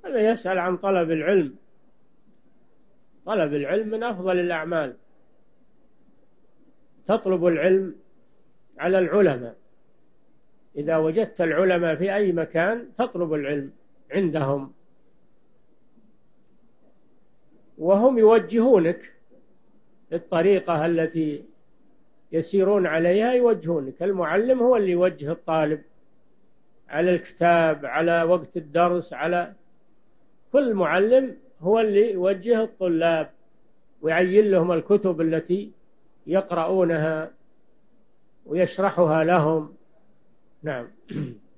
هذا يسأل عن طلب العلم. طلب العلم من أفضل الأعمال. تطلب العلم على العلماء، إذا وجدت العلماء في أي مكان تطلب العلم عندهم، وهم يوجهونك الطريقة التي يسيرون عليها، يوجهونك. المعلم هو اللي يوجه الطالب على الكتاب، على وقت الدرس، على كل معلم هو اللي يوجه الطلاب ويعين لهم الكتب التي يقرؤونها ويشرحها لهم. نعم.